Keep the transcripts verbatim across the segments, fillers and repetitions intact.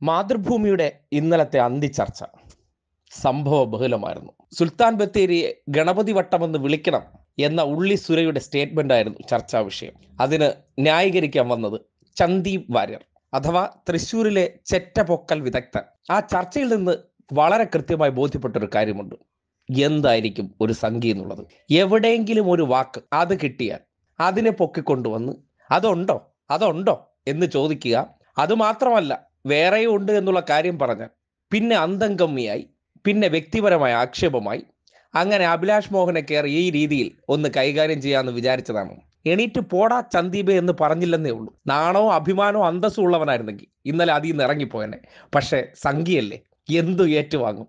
മാതൃഭൂമിയുടെ ഇന്നലത്തെ അന്തിച്ചർച്ച സംഭവ ബഹുലമായിരുന്നു. സുൽത്താൻ ബത്തേരിയെ ഗണപതി വട്ടമെന്ന് വിളിക്കണം എന്ന ഉള്ളി സുരയുടെ സ്റ്റേറ്റ്മെന്റ് ആയിരുന്നു ചർച്ചാ വിഷയം. അതിന് ന്യായീകരിക്കാൻ വന്നത് സന്ദീപ് വാര്യർ അഥവാ തൃശ്ശൂരിലെ ചെറ്റപൊക്കൽ വിദഗ്ധൻ. ആ ചർച്ചയിൽ നിന്ന് വളരെ കൃത്യമായി ബോധ്യപ്പെട്ടൊരു കാര്യമുണ്ട്. എന്തായിരിക്കും ഒരു സംഖ്യ എന്നുള്ളത്. എവിടെയെങ്കിലും ഒരു വാക്ക് അത് കിട്ടിയാൽ അതിനെ പൊക്കിക്കൊണ്ടുവന്ന് അതുണ്ടോ അതുണ്ടോ എന്ന് ചോദിക്കുക. അതുമാത്രമല്ല, വേറെയും ഉണ്ട് എന്നുള്ള കാര്യം പറഞ്ഞാൽ പിന്നെ അന്തംഗമ്മിയായി, പിന്നെ വ്യക്തിപരമായ ആക്ഷേപമായി, അങ്ങനെ അഭിലാഷ് മോഹനെ കയറി ഈ രീതിയിൽ ഒന്ന് കൈകാര്യം ചെയ്യാമെന്ന് വിചാരിച്ചതാണ്. എണീറ്റ് പോടാ ചന്ദീപ് എന്ന് പറഞ്ഞില്ലെന്നേ ഉള്ളൂ. നാണോ അഭിമാനോ അന്തസ്സും ഉള്ളവനായിരുന്നെങ്കിൽ ഇന്നലെ അതിൽ നിന്ന് ഇറങ്ങിപ്പോയനെ. പക്ഷെ സംഖ്യയല്ലേ, എന്തു ഏറ്റുവാങ്ങും?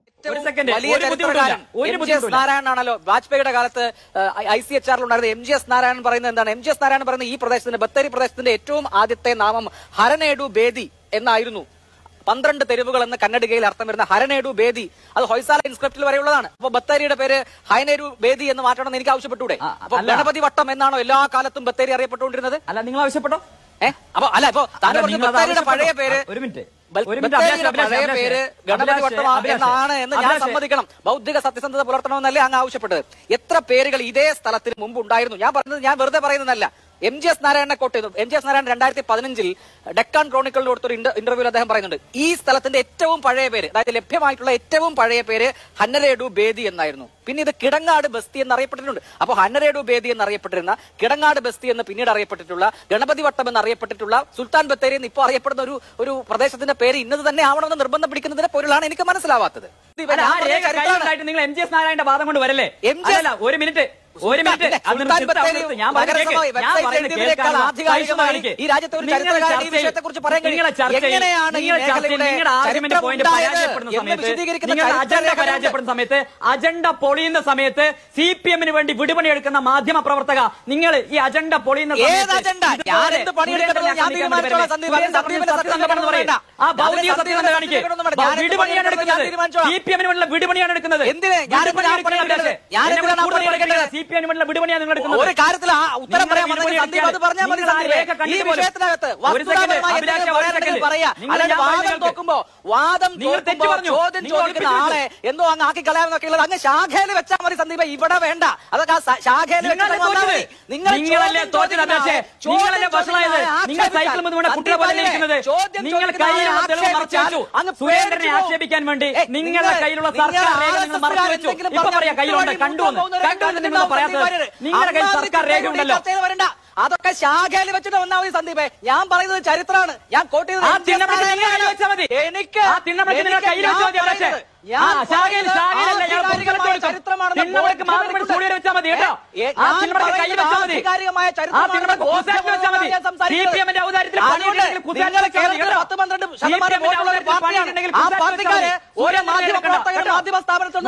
നാരായണനാണല്ലോ വാജ്പേയിയുടെ കാലത്ത് ഐ സി എച്ച് ആറിലുണ്ടായിരുന്നത്. എം ജി എസ് നാരായണൻ പറയുന്നത് എന്താണ്? എം ജി എസ് നാരായണൻ പറയുന്നത് ഈ പ്രദേശത്തിന്റെ ബത്തേരി പ്രദേശത്തിന്റെ ഏറ്റവും ആദ്യത്തെ നാമം ഹരനേഡു ബേദി എന്നായിരുന്നു. പന്ത്രണ്ട് തെരുവുകൾ എന്ന് കന്നഡികയിൽ അർത്ഥം വരുന്ന ഹരനേഡു ബേദി, അത് ഹൊയ്സാല ഇൻസ്ക്രിപ്റ്റിൽ വരെയുള്ളതാണ്. അപ്പൊ ബത്തേരിയുടെ പേര് ഹൈനേഡു ബേദി എന്ന് മാറ്റണമെന്ന് എനിക്ക് ആവശ്യപ്പെട്ടൂടെ? അപ്പൊ ഗണപതി വട്ടം എന്നാണോ എല്ലാ കാലത്തും ബത്തേരി അറിയപ്പെട്ടുകൊണ്ടിരുന്നത്? അല്ല, നിങ്ങൾ ആവശ്യപ്പെട്ടോ? ഏഹ് അപ്പൊ അല്ല, ഇപ്പൊ താങ്കൾ പറഞ്ഞു ബത്തേരിയുടെ പഴയ പേര് ഒരു മിനിറ്റ് പഴയ പേര് ഗണപതി വട്ടം എന്നാണ് എന്ന് ഞാൻ സമ്മതിക്കണം. ബൗദ്ധിക സത്യസന്ധത പുലർത്തണമെന്നല്ലേ അങ്ങ് ആവശ്യപ്പെട്ടത്? എത്ര പേരുകൾ ഇതേ സ്ഥലത്തിന് മുമ്പ് ഉണ്ടായിരുന്നു? ഞാൻ പറഞ്ഞത്, ഞാൻ വെറുതെ പറയുന്നതല്ല. എം ജി എസ് നാരായണനെ കോട്ട് ചെയ്തു. എം ജി എസ് നാരായണൻ രണ്ടായിരത്തി പതിനഞ്ചിൽ ഡെക്കാൻ ക്രോണിക്കളിൽ കൊടുത്തൊരു ഇന്റർവ്യൂവിൽ അദ്ദേഹം പറയുന്നുണ്ട്, ഈ സ്ഥലത്തിന്റെ ഏറ്റവും പഴയ പേര്, അതായത് ലഭ്യമായിട്ടുള്ള ഏറ്റവും പഴയ പേര് ഹന്നരേഡു ബേദി എന്നായിരുന്നു. പിന്നെ ഇത് കിടങ്ങാട് ബസ്തി എന്നറിയപ്പെട്ടിട്ടുണ്ട്. അപ്പോൾ ഹന്നരേഡു ബേദി എന്നറിയപ്പെട്ടിരുന്ന കിടങ്ങാട് ബസ്തി എന്ന് പിന്നീട് അറിയപ്പെട്ടിട്ടുള്ള ഗണപതി വട്ടം എന്നറിയപ്പെട്ടിട്ടുള്ള സുൽത്താൻ ബത്തേരി എന്ന് ഇപ്പോൾ അറിയപ്പെടുന്ന ഒരു ഒരു പ്രദേശത്തിന്റെ പേര് ഇന്നത് തന്നെ ആവണമെന്ന് നിർബന്ധം പിടിക്കുന്നതിന്റെ പൊരുളാണ് എനിക്ക് മനസ്സിലാവാത്തത്. നിങ്ങൾ എം ജി എസ് നാരായണന്റെ വാദം കൊണ്ട് വരല്ലേ? എം ജി എസ് ഒരു മിനിറ്റ് ഒരു മിനിറ്റ് ഈ രാജ്യത്തെ ഒരു ചരിത്രകാരൻ ഈ വിഷയത്തെ കുറിച്ച് പറയാൻ പരാജയപ്പെടുന്ന സമയത്ത്, അജണ്ട പൊളിയുന്ന സമയത്ത് സി പി എമ്മിന് വേണ്ടി വിടുപണി എടുക്കുന്ന മാധ്യമ പ്രവർത്തക, നിങ്ങൾ ഈ അജണ്ട പൊളിയുന്ന ആ ഭൗതിക സത്യസന്ധത കാണിക്ക്. വിടുപണിയാണ് എടുക്കുന്നത്, സി പി എമ്മിന് വേണ്ടിയുള്ള വിടുപണിയാണ് എടുക്കുന്നത്. സി പി എമ്മിന് വേണ്ടിയുള്ള വിടുപണിയാണ് നിങ്ങൾ എടുക്കുന്നത്. ഒരു കാര്യത്തിൽ ഉത്തരം പറയാൻ നോക്കുമ്പോ വാദം ചോദ്യം ചോദിക്കുന്ന ആളെ എന്തോ അങ്ങ് ആക്കി കളയാമെന്നൊക്കെ ഉള്ളത് അങ്ങ് ശാഖയിൽ വെച്ചാൽ മതി സന്ദീപ്. ഇവിടെ വേണ്ട, അതൊക്കെ ശാഖയിൽ നിങ്ങളല്ലേ തോറ്റത്? നിങ്ങളല്ലേ വഷളായത്? നിങ്ങൾ സൈക്കിൾ കുട്ടികളെ പോലെ ഇരിക്കുന്നത്. നിങ്ങൾ കയ്യിലുള്ള തെളിവ് മറച്ചു വെച്ചു. സുരേന്ദ്രനെ ആക്ഷേപിക്കാൻ വേണ്ടി നിങ്ങളുടെ കയ്യിലുള്ള സർക്കാർ രേഖ നിങ്ങൾ മറച്ചു വെച്ചു. ഇപ്പൊ പറയാ കയ്യിലുണ്ട്, കണ്ടുവന്ന് കണ്ടുവന്ന് നിങ്ങൾ പറയാത്തത്. നിങ്ങളുടെ കയ്യിൽ സർക്കാർ രേഖ ഉണ്ടല്ലോ. അതൊക്കെ ശാഖയിൽ വെച്ചിട്ട് വന്നാൽ മതി സന്ദീപേ. ഞാൻ പറയുന്നത് ചരിത്രമാണ്. ഞാൻ കോട്ട് ചെയ്തത് എനിക്ക് മാധ്യമ സ്ഥാപനത്തിൽ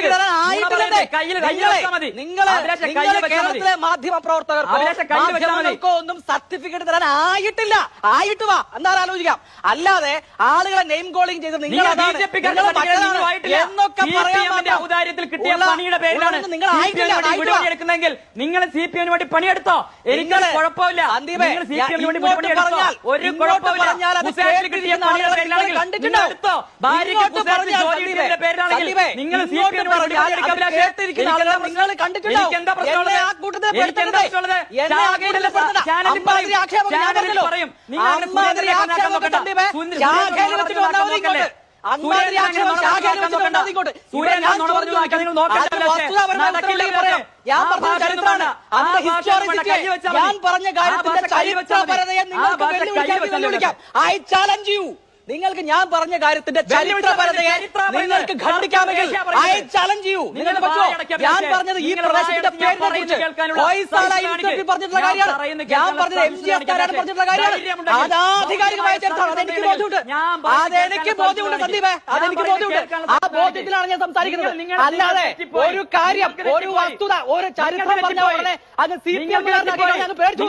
കേരളത്തിലെ മാധ്യമ പ്രവർത്തകർക്കോ ഒന്നും സർട്ടിഫിക്കറ്റ് തരാൻ ആയിട്ടില്ല. ആയിട്ട് വാ, എന്തായാലും ആലോചിക്കാം. അല്ലാതെ ആളുകളെ നെയിം കോളിംഗ് ചെയ്ത് നിങ്ങൾ എന്നൊക്കെ ഔദാര്യത്തിൽ കിട്ടിയ പണിയുടെ പേരിലാണ് നിങ്ങൾ എടുക്കുന്നെങ്കിൽ നിങ്ങൾ സി പി എമ്മിന് വേണ്ടി പണിയെടുത്തോ? എനിക്ക് കുഴപ്പമില്ല. സി പി എമ്മിന് വേണ്ടി പണിയെടുത്തോ? ഒരു കുഴപ്പമില്ല. കിട്ടിയ പണിയുടെ പേരിലാണെങ്കിൽ നിങ്ങൾ എടുത്തോ. ഭാര്യയ്ക്ക് ജോലിയുടെ പേരിലാണെങ്കിൽ നിങ്ങൾ സി പി എമ്മിന് വേണ്ടി നിങ്ങൾ കണ്ടിട്ടുണ്ടോ? എന്താ പ്രശ്നമുള്ളത്? എനിക്കെന്താ പ്രശ്നമുള്ളത്? ചാനലിൽ പറയും, ചാനലിൽ പറയും. നിങ്ങൾ ഞാൻ പറഞ്ഞ കാര്യത്തിന്റെ ചരിത്രപരതയെ നിങ്ങൾക്ക് വെല്ലുവിളിക്കാം. I challenge you. നിങ്ങൾക്ക് ഞാൻ പറഞ്ഞ കാര്യത്തിന്റെ ചരിത്രപരതയെ നിങ്ങൾക്ക് ഖണ്ഡിക്കാമെങ്കിൽ ഐ ചാലഞ്ച് യു. നിങ്ങൾക്ക് പറ്റുമോ? ഞാൻ പറഞ്ഞത് ഈ പ്രദേശത്തിന്റെ പേരിനെ കുറിച്ച് പറഞ്ഞിട്ടുള്ള കാര്യമാണ്. ഞാൻ പറഞ്ഞത് എം ജി എസ് നാരായണൻ പറഞ്ഞിട്ടുള്ള കാര്യമാണ്. അതാധികാരികമായ ചരിത്രമാണ്. അതെനിക്ക് ബോധ്യമുണ്ട്. അതെനിക്ക് ബോധ്യമുണ്ട് സന്ദീപേ, അതെനിക്ക് ബോധ്യമുണ്ട്. ആ ബോധ്യത്തിലാണ് ഞാൻ സംസാരിക്കുന്നത്. അല്ലാതെ ഒരു കാര്യം, ഒരു വസ്തുത, ഒരു ചരിത്രം പറഞ്ഞ ഉടനെ അത് സി പി എം പേടിച്ചു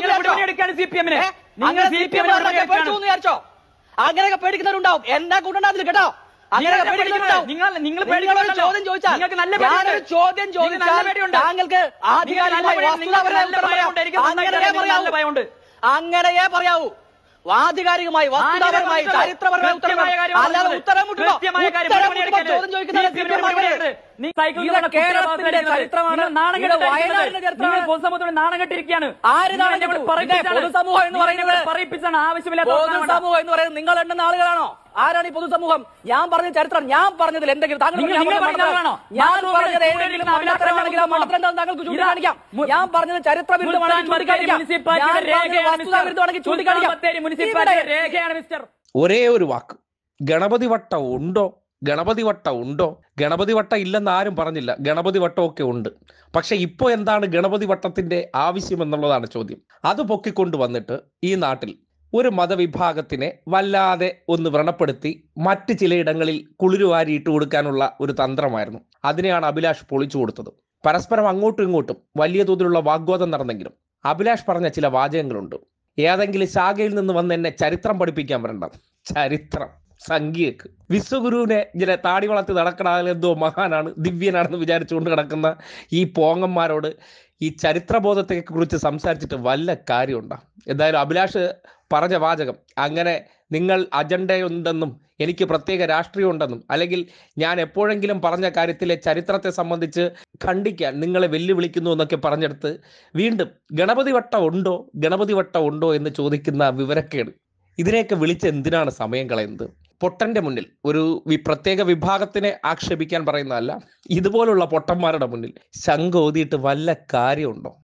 വിചാരിച്ചോ? അങ്ങനെയൊക്കെ പേടിക്കുന്നവരുണ്ടാവും. എന്നാ കൂട്ടണ്ടാവില്ല കേട്ടോ. അങ്ങനെയൊക്കെ പേടിക്കുന്നവരുണ്ടാവും. നിങ്ങളൊരു ചോദ്യം ചോദിച്ചാൽ, ഞാനൊരു ചോദ്യം ചോദിച്ചാൽ താങ്കൾക്ക് ആധികാരികമായി അങ്ങനെയേ പറയാവൂ. ആധികാരികമായി വസ്തുതാപരമായി ചരിത്രപരമായ ഉത്തരം അല്ലാതെ ഉത്തരം മുട്ടുമോ ചോദ്യം ചോദിക്കുന്നത് കേരളത്തിന്റെ ചരിത്രമാണ്, വയനാടിന്റെ ചരിത്രമാണ്. പൊതുസമൂഹത്തോട് നാണം കെട്ടിരിക്കുകയാണ്. പൊതുസമൂഹം എന്ന് പറയുന്നത് ആവശ്യമില്ല. പൊതുസമൂഹം എന്ന് പറയുന്നത് നിങ്ങൾ എണ്ണുന്ന ആളുകളാണോ? ആരാണ് ഈ പൊതുസമൂഹം? ഞാൻ പറഞ്ഞ ചരിത്രം, ഞാൻ പറഞ്ഞതിൽ എന്തെങ്കിലും താങ്കൾ ഞാൻ പറഞ്ഞത് ഏതെങ്കിലും മണ്ടത്തരമാണെങ്കിൽ ആ മണ്ടത്തരം താങ്കൾക്ക് ചൂണ്ടിക്കാണിക്കാം. ഞാൻ പറഞ്ഞത് ചരിത്ര വിരുദ്ധമാണെങ്കിൽ ചൂണ്ടിക്കാണിക്കാം. ഒരേ ഒരു വാക്ക്, ഗണപതി വട്ടം ഉണ്ടോ? ഗണപതി വട്ടം ഉണ്ടോ? ഗണപതി വട്ടം ഇല്ലെന്ന് ആരും പറഞ്ഞില്ല. ഗണപതി വട്ടമൊക്കെ ഉണ്ട്. പക്ഷെ ഇപ്പോൾ എന്താണ് ഗണപതി വട്ടത്തിന്റെ ആവശ്യം എന്നുള്ളതാണ് ചോദ്യം. അത് പൊക്കിക്കൊണ്ട് വന്നിട്ട് ഈ നാട്ടിൽ ഒരു മതവിഭാഗത്തിനെ വല്ലാതെ ഒന്ന് വ്രണപ്പെടുത്തി മറ്റ് ചിലയിടങ്ങളിൽ കുളിരുവാരി ഇട്ട് കൊടുക്കാനുള്ള ഒരു തന്ത്രമായിരുന്നു. അതിനെയാണ് അഭിലാഷ് പൊളിച്ചു കൊടുത്തത്. പരസ്പരം അങ്ങോട്ടും ഇങ്ങോട്ടും വലിയ തോതിലുള്ള വാഗ്വാദം നടന്നെങ്കിലും അഭിലാഷ് പറഞ്ഞ ചില വാചകങ്ങളുണ്ട്. ഏതെങ്കിലും ശാഖയിൽ നിന്ന് വന്ന് എന്നെ ചരിത്രം പഠിപ്പിക്കാൻ വരണ്ട. ചരിത്രം സംഖ്യക്ക് വിശ്വഗുരുവിനെ ചില താടി വളർത്തി നടക്കണമെന്തോ മഹാനാണ്, ദിവ്യനാണെന്ന് വിചാരിച്ചുകൊണ്ട് കിടക്കുന്ന ഈ പോങ്ങന്മാരോട് ഈ ചരിത്രബോധത്തെ കുറിച്ച് സംസാരിച്ചിട്ട് വല്ല കാര്യമുണ്ടോ? എന്തായാലും അഭിലാഷ് പറഞ്ഞ വാചകം അങ്ങനെ നിങ്ങൾ അജണ്ടയുണ്ടെന്നും എനിക്ക് പ്രത്യേക രാഷ്ട്രീയം ഉണ്ടെന്നും അല്ലെങ്കിൽ ഞാൻ എപ്പോഴെങ്കിലും പറഞ്ഞ കാര്യത്തിലെ ചരിത്രത്തെ സംബന്ധിച്ച് ഖണ്ഡിക്കാൻ നിങ്ങളെ വെല്ലുവിളിക്കുന്നു എന്നൊക്കെ പറഞ്ഞെടുത്ത് വീണ്ടും ഗണപതി വട്ടം ഉണ്ടോ ഗണപതി വട്ടം ഉണ്ടോ എന്ന് ചോദിക്കുന്ന വിവരക്കേട്. ഇതിനെയൊക്കെ വിളിച്ച് എന്തിനാണ് സമയം കളയുന്നത്? പൊട്ടന്റെ മുന്നിൽ ഒരു പ്രത്യേക വിഭാഗത്തിനെ ആക്ഷേപിക്കാൻ പറയുന്നതല്ല, ഇതുപോലുള്ള പൊട്ടന്മാരുടെ മുന്നിൽ ശംഖ് ഓതിയിട്ട് വല്ല കാര്യമുണ്ടോ?